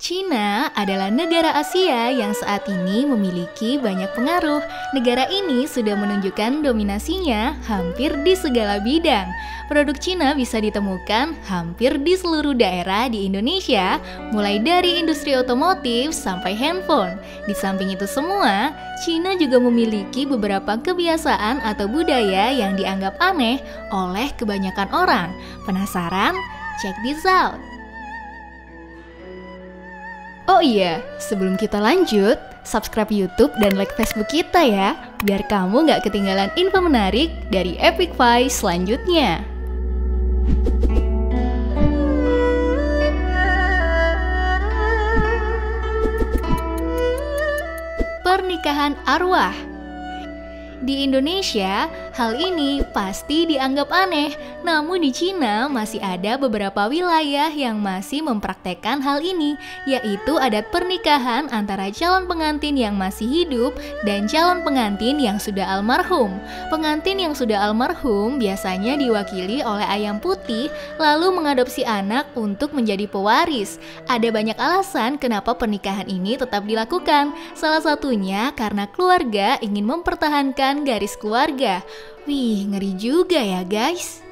Cina adalah negara Asia yang saat ini memiliki banyak pengaruh. Negara ini sudah menunjukkan dominasinya hampir di segala bidang. Produk Cina bisa ditemukan hampir di seluruh daerah di Indonesia, mulai dari industri otomotif sampai handphone. Di samping itu semua, Cina juga memiliki beberapa kebiasaan atau budaya yang dianggap aneh oleh kebanyakan orang. Penasaran? Check this out! Oh iya, sebelum kita lanjut, subscribe YouTube dan like Facebook kita ya, biar kamu nggak ketinggalan info menarik dari Epic Five selanjutnya. Pernikahan arwah. Di Indonesia, hal ini pasti dianggap aneh. Namun di Cina masih ada beberapa wilayah yang masih mempraktekkan hal ini, yaitu adat pernikahan antara calon pengantin yang masih hidup dan calon pengantin yang sudah almarhum. Pengantin yang sudah almarhum biasanya diwakili oleh ayam putih, lalu mengadopsi anak untuk menjadi pewaris. Ada banyak alasan kenapa pernikahan ini tetap dilakukan. Salah satunya karena keluarga ingin mempertahankan garis keluarga. Wih, ngeri juga ya guys.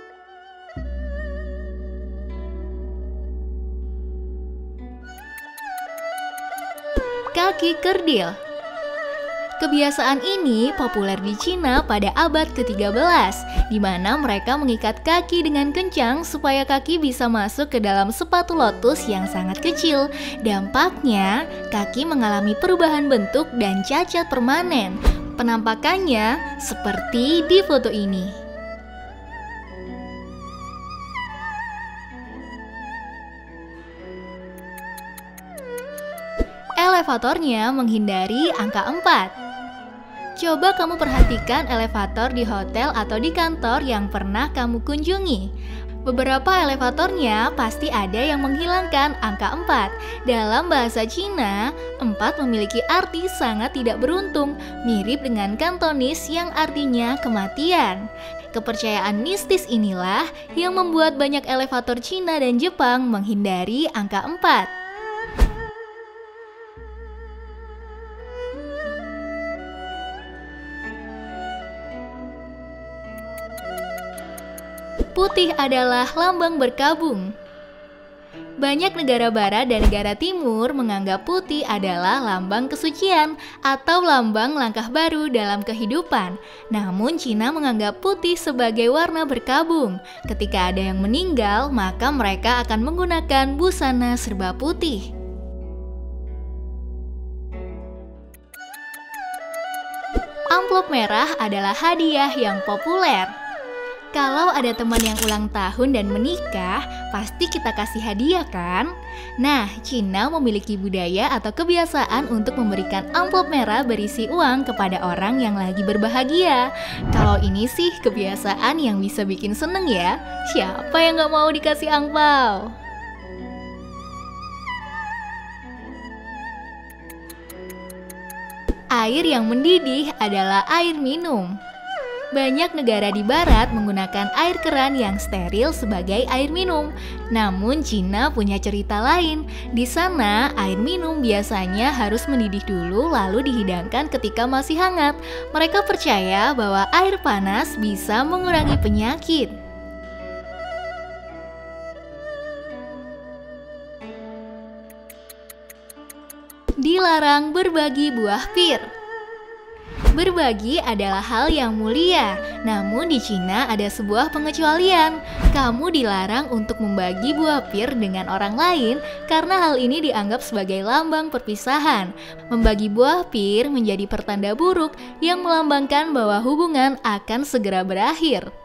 Kaki kerdil. Kebiasaan ini populer di Cina pada abad ke-13, di mana mereka mengikat kaki dengan kencang supaya kaki bisa masuk ke dalam sepatu lotus yang sangat kecil. Dampaknya, kaki mengalami perubahan bentuk dan cacat permanen. Penampakannya seperti di foto ini. Elevatornya menghindari angka 4. Coba kamu perhatikan elevator di hotel atau di kantor yang pernah kamu kunjungi. Beberapa elevatornya pasti ada yang menghilangkan angka 4. Dalam bahasa Cina, 4 memiliki arti sangat tidak beruntung, mirip dengan Kantonis yang artinya kematian. Kepercayaan mistis inilah yang membuat banyak elevator Cina dan Jepang menghindari angka 4. Putih adalah lambang berkabung. Banyak negara barat dan negara timur menganggap putih adalah lambang kesucian atau lambang langkah baru dalam kehidupan. Namun Cina menganggap putih sebagai warna berkabung. Ketika ada yang meninggal, maka mereka akan menggunakan busana serba putih. Amplop merah adalah hadiah yang populer. Kalau ada teman yang ulang tahun dan menikah, pasti kita kasih hadiah kan? Nah, Cina memiliki budaya atau kebiasaan untuk memberikan amplop merah berisi uang kepada orang yang lagi berbahagia. Kalau ini sih kebiasaan yang bisa bikin seneng ya. Siapa yang gak mau dikasih angpau? Air yang mendidih adalah air minum. Banyak negara di barat menggunakan air keran yang steril sebagai air minum. Namun Cina punya cerita lain. Di sana, air minum biasanya harus mendidih dulu lalu dihidangkan ketika masih hangat. Mereka percaya bahwa air panas bisa mengurangi penyakit. Dilarang berbagi buah pir. Berbagi adalah hal yang mulia, namun di Cina ada sebuah pengecualian. Kamu dilarang untuk membagi buah pir dengan orang lain karena hal ini dianggap sebagai lambang perpisahan. Membagi buah pir menjadi pertanda buruk yang melambangkan bahwa hubungan akan segera berakhir.